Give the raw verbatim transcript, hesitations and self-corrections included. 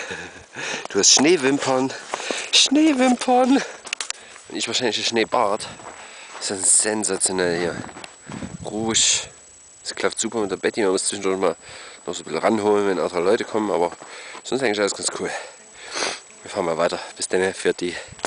Du hast Schneewimpern. Schneewimpern. Und ich wahrscheinlich ein Schneebart. Das ist sensationell hier. Ruhig. Es klappt super mit der Betty. Man muss zwischendurch mal noch so ein bisschen ranholen, wenn andere Leute kommen. Aber sonst eigentlich alles ganz cool. Wir fahren mal weiter. Bis dann, für die.